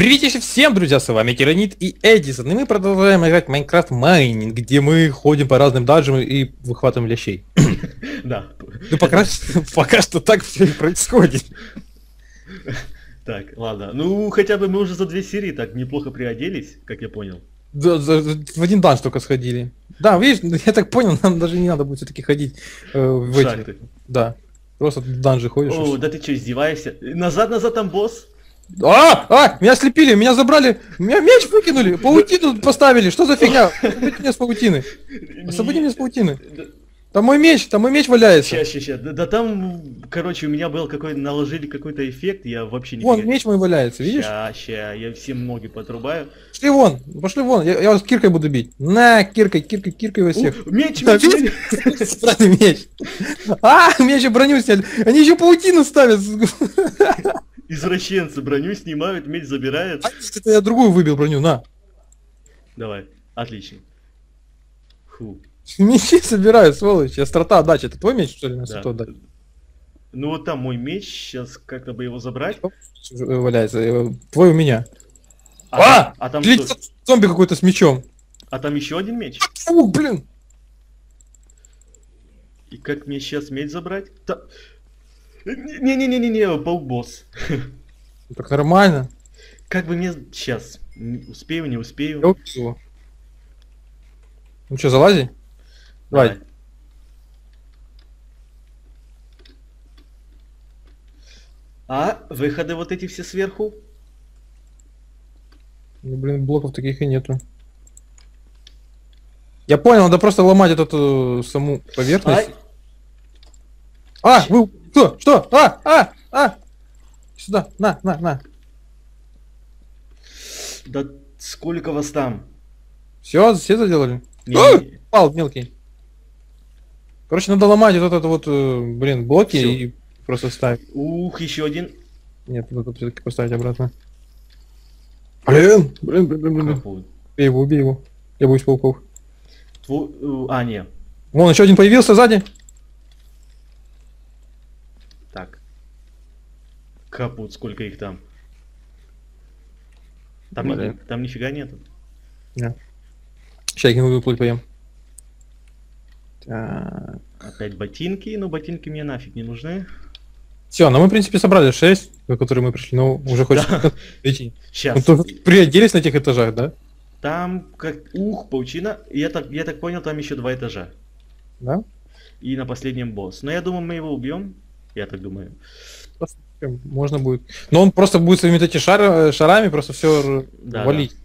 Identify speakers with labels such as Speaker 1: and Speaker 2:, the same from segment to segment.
Speaker 1: Привет всем, друзья, с вами Тиранит и Эдисон, и мы продолжаем играть в Майнкрафт Майнинг, где мы ходим по разным даджам и выхватываем лящей.
Speaker 2: Да.
Speaker 1: Ну пока что так все и происходит.
Speaker 2: Так, ладно. Ну, хотя бы мы уже за 2 серии так неплохо приоделись, как я понял.
Speaker 1: Да, в один данж только сходили. Да, видишь, я так понял, нам даже не надо будет все-таки ходить в эти...
Speaker 2: Шахты.
Speaker 1: Да, просто в данжи ходишь.
Speaker 2: О, да ты что, издеваешься? Назад, там босс.
Speaker 1: Меня слепили, меня забрали, меня меч выкинули, паутину поставили, что за фигня? Освободи меня с паутины. Освободи меня с паутины. Там мой меч валяется.
Speaker 2: Ща. Да там, короче, у меня был наложили какой-то эффект, я вообще не...
Speaker 1: Вон, меч мой валяется, видишь?
Speaker 2: Ща, я всем ноги подрубаю.
Speaker 1: Пошли вон, я вас киркой буду бить. На, киркой во всех.
Speaker 2: Меч!
Speaker 1: Странный меч. Мне еще броню сняли. Они еще паутину ставят.
Speaker 2: Извращенцы броню снимают, меч забирают.
Speaker 1: Это я другую выбил броню, на.
Speaker 2: Давай, отлично. Фу.
Speaker 1: Мечи собирают, сволочь. Острота отдачи. Это твой меч, что ли, на
Speaker 2: Да.
Speaker 1: острота отдачи?
Speaker 2: Ну вот там мой меч, сейчас как-то бы его забрать.
Speaker 1: Валяется. Твой у меня.
Speaker 2: А там
Speaker 1: Летит
Speaker 2: что?
Speaker 1: зомби какой-то с мечом.
Speaker 2: А там еще один меч?
Speaker 1: Фу, блин.
Speaker 2: И как мне сейчас меч забрать? Не, паук-босс.
Speaker 1: Так нормально.
Speaker 2: Как бы мне сейчас? Успею, не
Speaker 1: Я
Speaker 2: успею?
Speaker 1: убил его. Ну что, залази? Давай.
Speaker 2: А выходы вот эти все сверху?
Speaker 1: Ну, блин, блоков таких и нету. Я понял, надо просто ломать эту саму поверхность. Вы кто? Что? Сюда, на.
Speaker 2: Да сколько вас там?
Speaker 1: Все заделали?
Speaker 2: Не.
Speaker 1: Пал мелкий. Короче, надо ломать вот это вот, блин, блоки
Speaker 2: Всё.
Speaker 1: и просто ставить.
Speaker 2: Ух, еще один.
Speaker 1: Нет, надо все-таки поставить обратно. Блин.
Speaker 2: Капут.
Speaker 1: Убей его. Я боюсь пауков.
Speaker 2: Не.
Speaker 1: Вон, еще один появился сзади.
Speaker 2: Так. Капут, сколько их там? Там нифига нету.
Speaker 1: Нет. Сейчас я кинул выплыть поем. Так.
Speaker 2: Опять ботинки, но ботинки мне нафиг не нужны.
Speaker 1: Все, ну мы в принципе собрали 6, на которые мы пришли, но уже хочется идти.
Speaker 2: Сейчас.
Speaker 1: Мы тоже приоделись на этих этажах, да?
Speaker 2: Там как... паучина. Я так понял, там еще 2 этажа.
Speaker 1: Да?
Speaker 2: И на последнем босс. Но я думаю, мы его убьем. Я так думаю.
Speaker 1: Можно будет. Но он просто будет своими эти шарами просто все валить.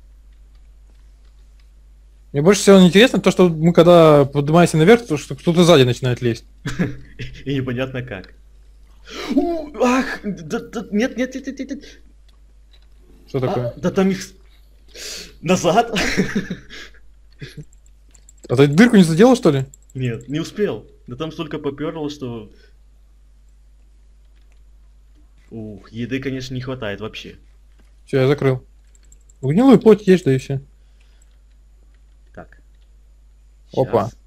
Speaker 1: Мне больше всего интересно то, что мы когда поднимаемся наверх, то что кто-то сзади начинает лезть.
Speaker 2: И непонятно как. Ах! Нет.
Speaker 1: Что такое?
Speaker 2: Да там их... Назад?
Speaker 1: А ты дырку не заделал, что ли?
Speaker 2: Нет, не успел. Да там столько поперло, что... Еды, конечно, не хватает вообще.
Speaker 1: Все, я закрыл. Гнилую плоть есть, да и все.
Speaker 2: Так.
Speaker 1: Опа.
Speaker 2: Щас.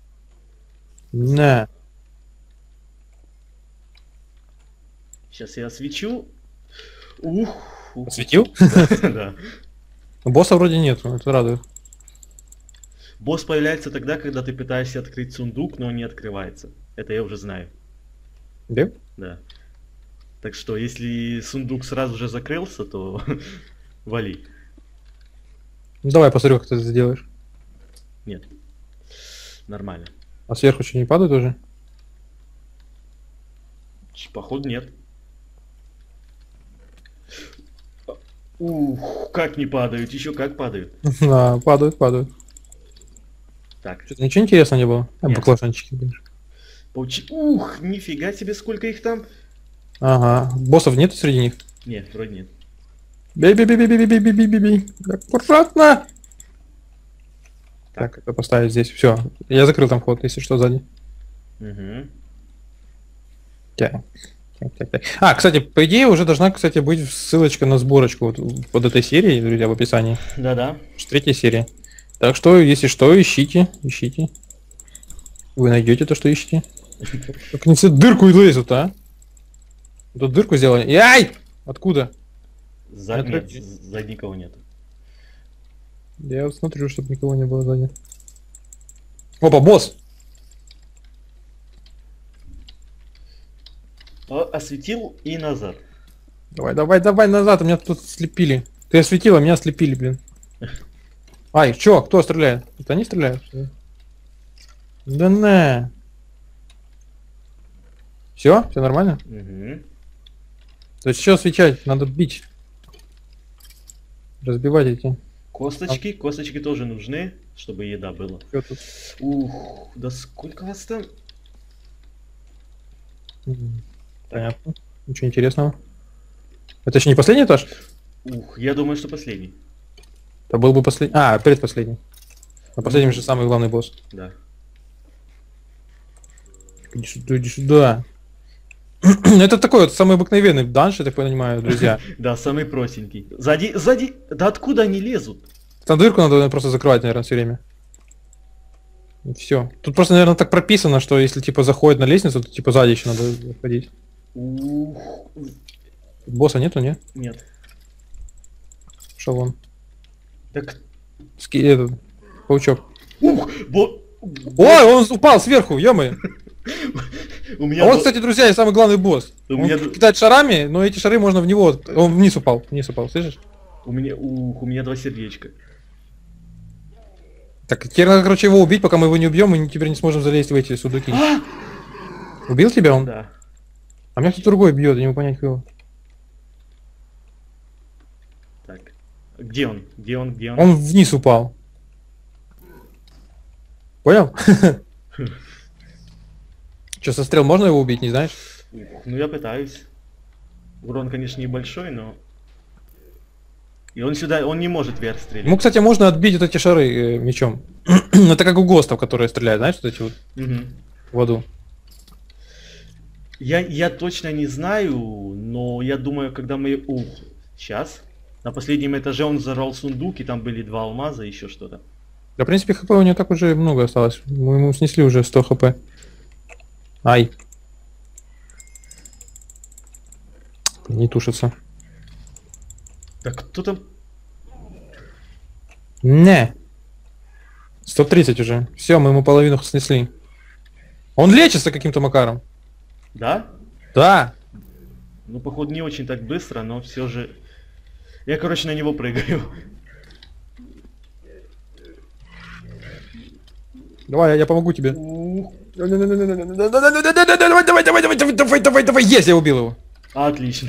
Speaker 1: На.
Speaker 2: Сейчас я освечу.
Speaker 1: Осветил?
Speaker 2: Да.
Speaker 1: Босса вроде нет, это радует.
Speaker 2: Босс появляется тогда, когда ты пытаешься открыть сундук, но он не открывается. Это я уже знаю.
Speaker 1: Да?
Speaker 2: Да. Так что, если сундук сразу же закрылся, то вали.
Speaker 1: Ну давай посмотрю, как ты это сделаешь.
Speaker 2: Нет. Нормально.
Speaker 1: А сверху что, не падает уже?
Speaker 2: Походу нет. Как не падают, еще как падают.
Speaker 1: Да, падают.
Speaker 2: Так.
Speaker 1: Что-то ничего интересного не было?
Speaker 2: Нет.
Speaker 1: Баклажанчики, блин.
Speaker 2: Нифига себе, сколько их там.
Speaker 1: Ага, боссов нету среди них?
Speaker 2: Нет, вроде нет.
Speaker 1: Бей. Аккуратно! Так, это поставить здесь. Все, я закрыл там вход, если что, сзади.
Speaker 2: Угу.
Speaker 1: Так. Кстати, по идее уже должна, кстати, быть ссылочка на сборочку вот под этой серией, друзья, в описании.
Speaker 2: Да.
Speaker 1: 3-я серия. Так что, если что, ищите. Вы найдете то, что ищете. Как они все дырку и лезут, а? Тут дырку сделали. Яй! Откуда?
Speaker 2: Нет, сзади никого нет.
Speaker 1: Я вот смотрю, чтобы никого не было сзади. Опа, босс!
Speaker 2: Осветил и назад.
Speaker 1: Давай назад, меня тут слепили. Ты осветила, меня слепили, блин. Ай, чё, кто стреляет? Это они стреляют? Да не. Все нормально?
Speaker 2: Угу.
Speaker 1: То есть что свечать? Надо бить. Разбивать эти.
Speaker 2: Косточки тоже нужны, чтобы еда была.
Speaker 1: Чё тут?
Speaker 2: Ух, да сколько вас там?
Speaker 1: Понятно. Ничего интересного. Это еще не последний этаж?
Speaker 2: Ух, я думаю, что последний.
Speaker 1: Это был бы последний. А, предпоследний. На последнем же самый главный босс.
Speaker 2: Да.
Speaker 1: Иди сюда. Это такой вот самый обыкновенный данж, я так понимаю, друзья.
Speaker 2: Да, самый простенький. Сзади. Да откуда они лезут?
Speaker 1: Там дырку надо просто закрывать, наверное, все время. Все. Тут просто, наверное, так прописано, что если типа заходит на лестницу, то типа сзади еще надо заходить.
Speaker 2: Ух.
Speaker 1: Босса нету, не?
Speaker 2: Нет.
Speaker 1: Шел он.
Speaker 2: Так.
Speaker 1: Этот, паучок.
Speaker 2: Ух,
Speaker 1: Ой, он упал сверху, ё-моё.
Speaker 2: у меня
Speaker 1: А вот, кстати, друзья, и самый главный босс.
Speaker 2: У
Speaker 1: Он
Speaker 2: меня
Speaker 1: кидает шарами, но эти шары можно в него... Он вниз упал, слышишь?
Speaker 2: у меня 2 сердечка.
Speaker 1: Так, теперь надо, короче, его убить, пока мы его не убьем, мы теперь не сможем залезть в эти сундуки. Убил тебя он?
Speaker 2: Да.
Speaker 1: А меня кто-то другой бьет, я не могу понять, кто.
Speaker 2: Так. Где он?
Speaker 1: Он вниз упал. Понял? Че, со стрел можно его убить, не знаешь?
Speaker 2: Ну я пытаюсь. Урон, конечно, небольшой, но... И он не может вверх стрелять.
Speaker 1: Ему, кстати, можно отбить вот эти шары мечом. Это как у ГОСТов, которые стреляют, знаешь, вот эти вот в аду.
Speaker 2: Я точно не знаю, но я думаю, когда мы... Сейчас. На последнем этаже он взорвал сундук, и там были 2 алмаза и еще что-то.
Speaker 1: Да, в принципе, хп у него так уже много осталось. Мы ему снесли уже 100 хп. Ай. Не тушится.
Speaker 2: Так кто там?
Speaker 1: Не. 130 уже. Все, мы ему половину снесли. Он лечится каким-то макаром.
Speaker 2: Да?
Speaker 1: Да.
Speaker 2: Ну, походу, не очень так быстро, но все же... Я, короче, на него прыгаю.
Speaker 1: Давай, я помогу тебе. Давай, есть, я убил его.
Speaker 2: Отлично.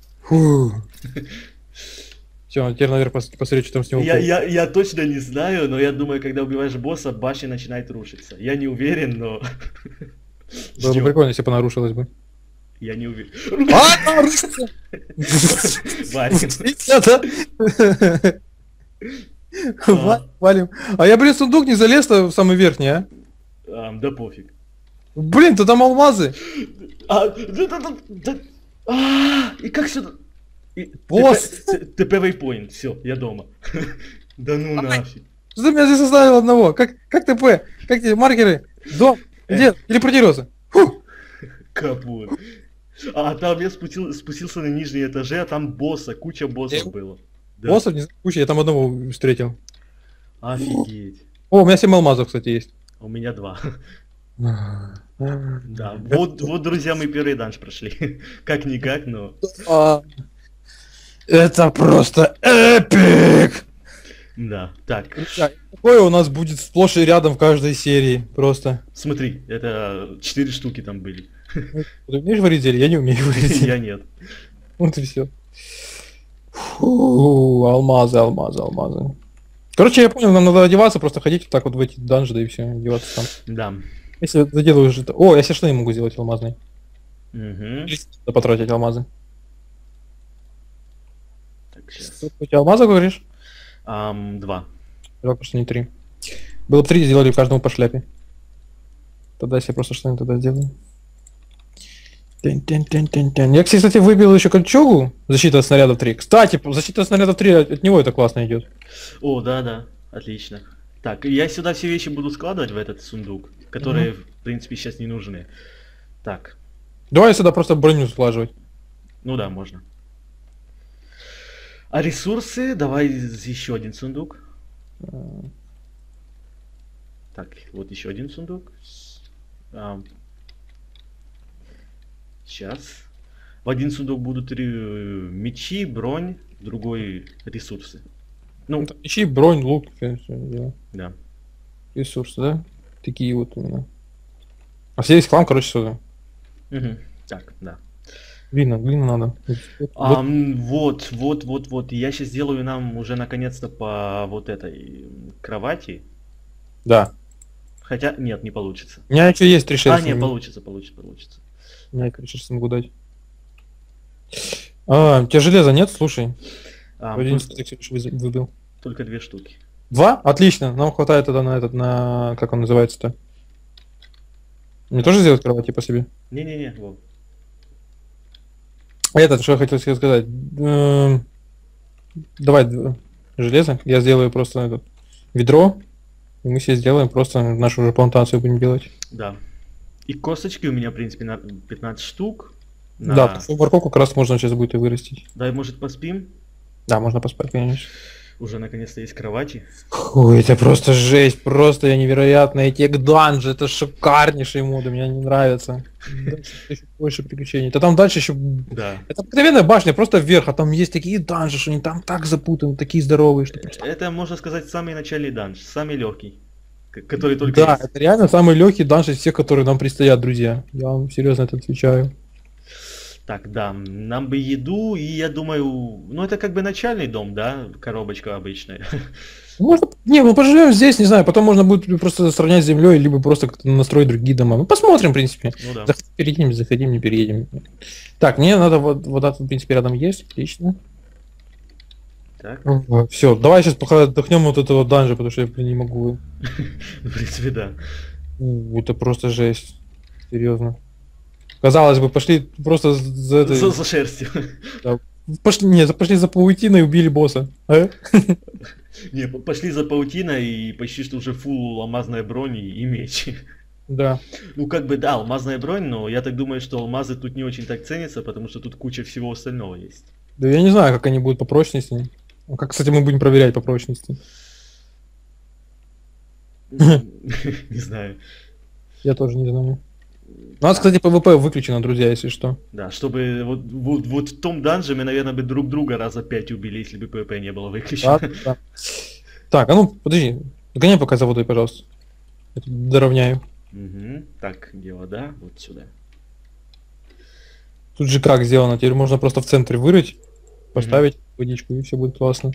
Speaker 1: Все, теперь наверх посмотреть, что там с него.
Speaker 2: Я точно не знаю, но я думаю, когда убиваешь босса, башня начинает рушиться. Я не уверен, но...
Speaker 1: Было бы прикольно, если бы она рушилась бы.
Speaker 2: Я не уверен.
Speaker 1: А, рушится! Валим. А я, блин, сундук не залез-то в самый верхний, а?
Speaker 2: Да пофиг.
Speaker 1: Блин, то там алмазы.
Speaker 2: И как сюда?
Speaker 1: Босс!
Speaker 2: ТП вейпоинт, все, я дома. Да ну нафиг.
Speaker 1: Что ты меня здесь оставил одного? Как ТП? Как тебе маркеры? Дом? Где? Телепортировался?
Speaker 2: Капут. А там я спустился на нижние этажи, а там куча боссов было. Да.
Speaker 1: Боссов не знаю, куча, я там одного встретил.
Speaker 2: Офигеть.
Speaker 1: О, у меня 7 алмазов, кстати, есть.
Speaker 2: У меня 2. Да, вот, друзья, мы первый данж прошли. Как-никак, но...
Speaker 1: Это просто эпик!
Speaker 2: Да, так.
Speaker 1: Такое у нас будет сплошь и рядом в каждой серии, просто.
Speaker 2: Смотри, это 4 штуки там были.
Speaker 1: Ты умеешь варить зелье? Я не умею варить зелье.
Speaker 2: Я нет.
Speaker 1: Вот и все. Алмазы. Короче, я понял, нам надо одеваться, просто ходить вот так вот в эти данжи, да и все, одеваться там.
Speaker 2: Да.
Speaker 1: Если заделаю уже... О, я себе штаны могу сделать алмазные.
Speaker 2: Угу.
Speaker 1: Да потратить алмазы.
Speaker 2: Так, сейчас.
Speaker 1: У тебя алмазы, говоришь?
Speaker 2: 2.
Speaker 1: Два, просто не 3. Было бы 3, сделали каждому по шляпе. Тогда я себе просто штаны тогда сделаю. Я, кстати, выбил еще кольчугу. Защита от снарядов 3. Кстати, защита от снарядов 3 от него это классно идет.
Speaker 2: О, да, отлично. Так, я сюда все вещи буду складывать в этот сундук, которые, в принципе, сейчас не нужны. Так.
Speaker 1: Давай сюда просто броню сглаживать.
Speaker 2: Ну да, можно. А ресурсы, давай еще один сундук. Так, вот еще один сундук. Сейчас. В один сундук будут мечи, бронь, другой ресурсы. Ну,
Speaker 1: Мечи, бронь, лук, всё дело.
Speaker 2: да.
Speaker 1: Ресурсы, да? Такие вот именно. А все есть хлам, короче, сюда.
Speaker 2: Угу. Так, да.
Speaker 1: Глина надо.
Speaker 2: Вот. Я сейчас сделаю нам уже наконец-то по вот этой кровати.
Speaker 1: Да.
Speaker 2: Хотя, нет, не получится.
Speaker 1: У меня еще есть 3 шерсти.
Speaker 2: Нет, получится.
Speaker 1: У меня 3 шерсти могу дать. У тебя железа нет? Слушай. Один выбил.
Speaker 2: Только 2 штуки.
Speaker 1: 2? Отлично. Нам хватает тогда на как он называется-то? Мне тоже сделать кровати по себе?
Speaker 2: Не-не-не, вот.
Speaker 1: Что я хотел себе сказать. Давай железо. Я сделаю просто ведро. И мы себе сделаем просто нашу уже плантацию будем делать.
Speaker 2: Да. И косточки у меня, в принципе, на 15 штук.
Speaker 1: Да, морковку как раз можно сейчас будет и вырастить.
Speaker 2: Да, может поспим?
Speaker 1: Да, можно поспать, конечно.
Speaker 2: Уже наконец-то есть кровати.
Speaker 1: Ой, это просто жесть, просто я невероятно. Эти данжи, это шикарнейшие моды, мне они нравятся. Еще больше приключений. Да там дальше еще...
Speaker 2: Да.
Speaker 1: Это обыкновенная башня, просто вверх, а там есть такие данжи, что они там так запутаны, такие здоровые, что просто...
Speaker 2: Это, можно сказать, самый начальный данж, самый легкий, который только
Speaker 1: Да,
Speaker 2: есть.
Speaker 1: это реально самый легкий данж из всех, которые нам предстоят, друзья. Я вам серьезно это отвечаю.
Speaker 2: Так, да, нам бы еду, и я думаю, ну это как бы начальный дом, да, коробочка обычная.
Speaker 1: Можно, мы поживем здесь, не знаю, потом можно будет просто сравнять с землей, либо просто как-то настроить другие дома. Мы посмотрим, в принципе.
Speaker 2: Ну да.
Speaker 1: Заходим, не переедем. Так, мне надо вода тут, в принципе, рядом есть, отлично.
Speaker 2: Так.
Speaker 1: Все, давай сейчас пока отдохнем от этого данжа, потому что я, блин, не могу.
Speaker 2: В принципе, да.
Speaker 1: Это просто жесть. Серьезно. Казалось бы, пошли просто за этой...
Speaker 2: За шерстью.
Speaker 1: Да. Пошли за паутиной и убили босса.
Speaker 2: Не, пошли за паутиной и почти что уже фул алмазная бронь и меч.
Speaker 1: Да.
Speaker 2: Ну как бы да, алмазная бронь, но я так думаю, что алмазы тут не очень так ценятся, потому что тут куча всего остального есть.
Speaker 1: Да я не знаю, как они будут по прочности. Как, кстати, мы будем проверять по прочности.
Speaker 2: Не знаю.
Speaker 1: Я тоже не знаю. У нас, кстати, PvP выключено, друзья, если что.
Speaker 2: Да, чтобы вот в том данже мы, наверное, бы друг друга раза 5 убили, если бы PvP не было выключено.
Speaker 1: Да. Так, а ну, подожди. Гоняй пока за водой, пожалуйста. Я тут доровняю.
Speaker 2: Угу. Так, где вода? Вот сюда.
Speaker 1: Тут же как сделано, теперь можно просто в центре вырыть, поставить водичку, и все будет классно.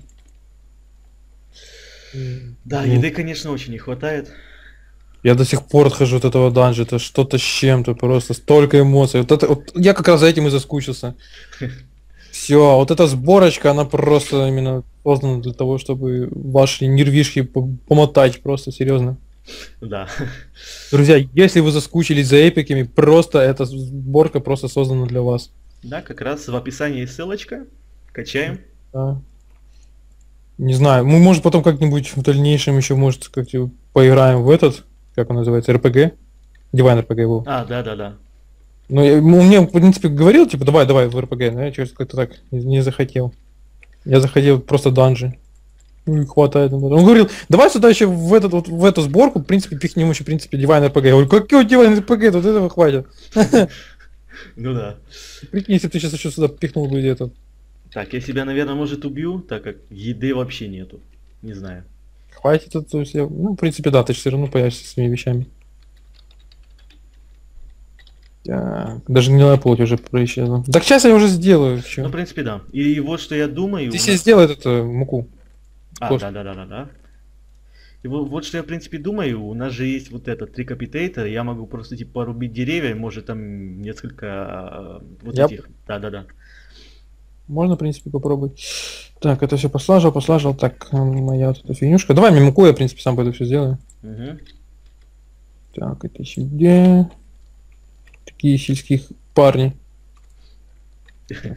Speaker 2: Да, еды, конечно, очень не хватает.
Speaker 1: Я до сих пор отхожу от этого данжа, это что-то с чем-то, просто столько эмоций. Вот я как раз за этим и заскучился. Все, вот эта сборочка, она просто именно создана для того, чтобы ваши нервишки помотать, просто серьезно.
Speaker 2: Да.
Speaker 1: Друзья, если вы заскучились за эпиками, просто эта сборка просто создана для вас.
Speaker 2: Да, как раз в описании есть ссылочка. Качаем.
Speaker 1: Да. Не знаю, мы может потом как-нибудь в дальнейшем еще может как-то поиграем в этот, как он называется, РПГ? Divine RPG был.
Speaker 2: Да.
Speaker 1: Ну, он мне, в принципе, говорил, типа, давай в РПГ, но я что-то как-то так не захотел. Я захотел просто данжи. Ну, и хватает. Он говорил, давай сюда еще в эту сборку, в принципе, пихнем еще, в принципе, Divine RPG. Я говорю, какой Divine RPG, тут этого хватит.
Speaker 2: Ну да.
Speaker 1: Прикинь, если ты сейчас еще сюда пихнул бы где-то.
Speaker 2: Так, я себя, наверное, может убью, так как еды вообще нету. Не знаю.
Speaker 1: Хватит это все. Ну, в принципе, да, ты же все равно появишься с своими вещами. Так, даже гнилая плоть уже происчезла. Так сейчас я уже сделаю. Чё?
Speaker 2: Ну, в принципе, да. И вот что я думаю...
Speaker 1: Ты себе сделай эту муку.
Speaker 2: Да. И вот что я, в принципе, думаю. У нас же есть вот этот трикапитейтер. Я могу просто, типа, порубить деревья. Может, там несколько вот этих... Да.
Speaker 1: Можно, в принципе, попробовать. Так, это все послаживал. Так, моя вот эта фигнюшка. Давай мне муку, я, в принципе, сам пойду все сделаю.
Speaker 2: Угу.
Speaker 1: Так, это сюда. Такие сельские парни. Так,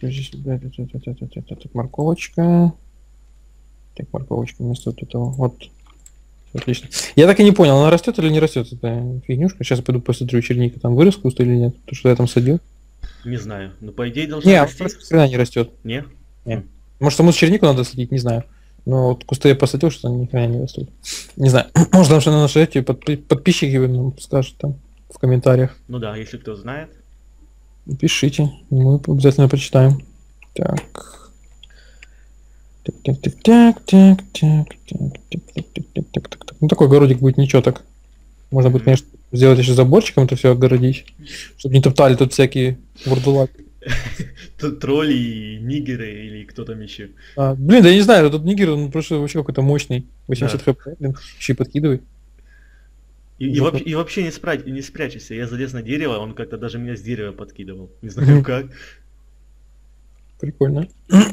Speaker 1: морковочка. Так, морковочка вместо вот этого. Вот. Отлично. Я так и не понял, она растет или не растет, эта фигнюшка. Сейчас я пойду посмотрю, черника там вырос куст или нет. То, что я там садил.
Speaker 2: Не знаю. Но по идее должна расти.
Speaker 1: Не, она не растет.
Speaker 2: Не?
Speaker 1: Нет. Может, саму чернику надо садить, не знаю. Но вот кусты я посадил, что они ни хрена не растут. Не знаю. Может, там что на наши эти подписчики нам скажут там в комментариях.
Speaker 2: Ну да, если кто знает.
Speaker 1: Пишите, мы обязательно прочитаем. Так. Так. Ну такой огородик будет ничего так. Можно будет, конечно, сделать еще заборчиком это все огородить. Чтобы не топтали тут всякие вурдулаки.
Speaker 2: Тут тролли, нигеры или кто там еще.
Speaker 1: Блин, да я не знаю, тут нигер, он просто вообще какой-то мощный. 80 хп, блин, еще и подкидывай.
Speaker 2: И вообще не спрячься. Я залез на дерево, он как-то даже меня с дерева подкидывал. Не знаю как.
Speaker 1: Прикольно.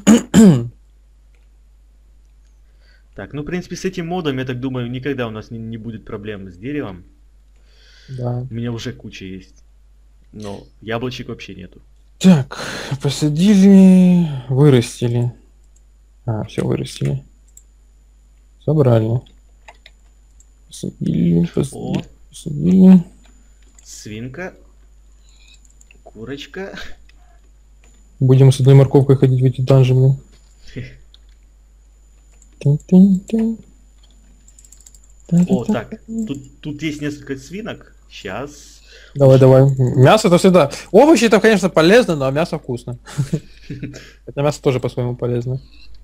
Speaker 2: Так, ну в принципе с этим модом, я так думаю, никогда у нас не будет проблем с деревом.
Speaker 1: Да.
Speaker 2: У меня уже куча есть. Но яблочек вообще нету.
Speaker 1: Так, посадили, вырастили. Все, вырастили. Собрали. Посадили.
Speaker 2: Свинка. Курочка.
Speaker 1: Будем с одной морковкой ходить в эти данжи.
Speaker 2: О, так, тут есть несколько свинок. Сейчас.
Speaker 1: Давай. Мясо это всегда. Овощи это, конечно, полезно, но мясо вкусно. Это мясо тоже по-своему полезно.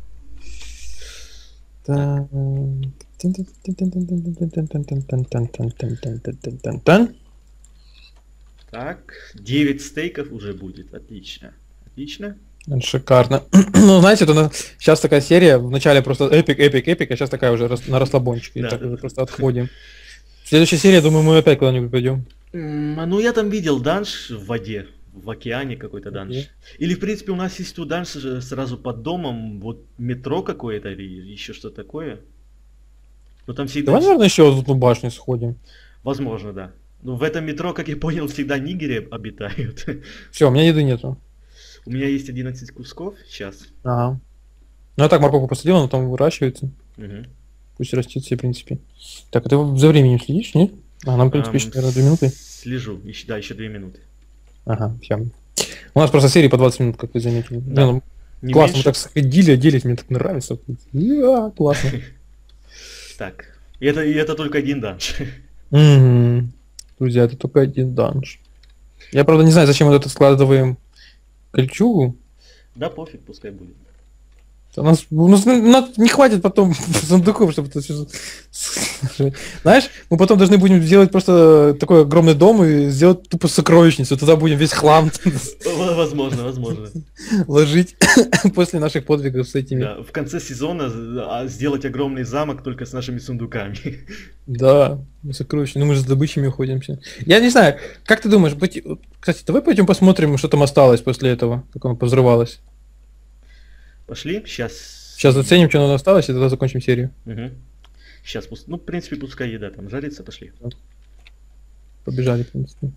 Speaker 2: Так, 9 стейков уже будет. Отлично. Отлично.
Speaker 1: Шикарно. Ну, знаете, сейчас такая серия, вначале просто эпик, а сейчас такая уже на расслабончике.
Speaker 2: Да,
Speaker 1: Так
Speaker 2: да.
Speaker 1: уже просто отходим. В следующей серии, думаю, мы опять куда-нибудь пойдем.
Speaker 2: Ну, я там видел данж в воде. В океане какой-то данж. Или, в принципе, у нас есть тут данж сразу под домом. Вот метро какое-то или еще что-то такое. Но там всегда...
Speaker 1: Давай, наверное, еще в одну башню сходим.
Speaker 2: Возможно, да. Ну, в этом метро, как я понял, всегда нигеры обитают.
Speaker 1: Все, у меня еды нету.
Speaker 2: У меня есть 11 кусков сейчас.
Speaker 1: Ага. Ну, я так морковку посадил, она там выращивается.
Speaker 2: Угу.
Speaker 1: Пусть растет все, в принципе. Так, а ты за временем следишь, нет? Нам, в принципе, еще, наверное, 2 минуты.
Speaker 2: Слежу. Еще 2 минуты.
Speaker 1: Ага, все. У нас просто серии по 20 минут, как вы заметили.
Speaker 2: Да.
Speaker 1: Ну,
Speaker 2: Не
Speaker 1: классно,
Speaker 2: меньше.
Speaker 1: мы так сходили, оделись, мне так нравится. Классно.
Speaker 2: Так. И это только один данж.
Speaker 1: Мгм. Друзья, это только один данж. Я, правда, не знаю, зачем мы это складываем кольчугу.
Speaker 2: Да, пофиг, пускай будет.
Speaker 1: У нас не хватит потом сундуков, чтобы это все... Знаешь, мы потом должны будем сделать просто такой огромный дом и сделать тупо сокровищницу. Туда будем весь хлам
Speaker 2: Возможно.
Speaker 1: ложить после наших подвигов с этими.
Speaker 2: Да, в конце сезона сделать огромный замок только с нашими сундуками.
Speaker 1: Да, сокровища. Ну мы же с добычами уходимся. Я не знаю, как ты думаешь, кстати, давай пойдем посмотрим, что там осталось после этого, как оно повзрывалось.
Speaker 2: Пошли, сейчас...
Speaker 1: Сейчас заценим, что нам осталось, и тогда закончим серию.
Speaker 2: Угу. Сейчас, ну, в принципе, пускай еда там жарится, пошли.
Speaker 1: Побежали, в принципе.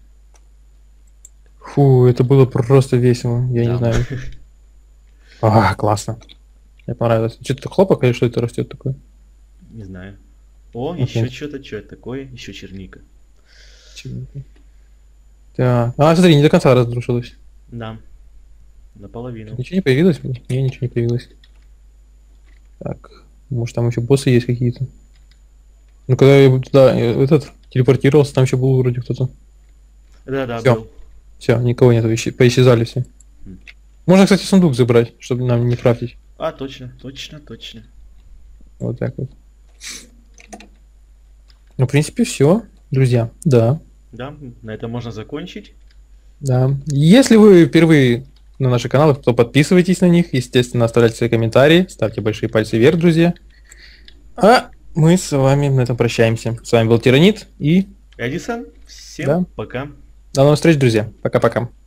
Speaker 1: Фу, это было просто весело, я
Speaker 2: Да.
Speaker 1: не знаю. Классно. Мне понравилось. Что-то хлопок или что это растет такое?
Speaker 2: Не знаю. О,
Speaker 1: Окей.
Speaker 2: еще что-то, что это такое? Еще черника.
Speaker 1: Так. Смотри, не до конца разрушилось.
Speaker 2: Да. Наполовину.
Speaker 1: Ничего не появилось? Не, ничего не появилось. Так, может там еще боссы есть какие-то. Ну когда я туда телепортировался, там еще был вроде кто-то.
Speaker 2: Да,
Speaker 1: Всё.
Speaker 2: был.
Speaker 1: Все, никого нету, поисчезали все. Можно, кстати, сундук забрать, чтобы нам не крафтить.
Speaker 2: Точно.
Speaker 1: Вот так вот. Ну, в принципе, все, друзья. Да.
Speaker 2: Да, на этом можно закончить.
Speaker 1: Да. Если вы впервые на наши каналы, то подписывайтесь на них, естественно, оставляйте свои комментарии, ставьте большие пальцы вверх, друзья. А мы с вами на этом прощаемся. С вами был Тиранит и...
Speaker 2: Эдисон, всем
Speaker 1: Да.
Speaker 2: пока.
Speaker 1: До новых встреч, друзья. Пока-пока.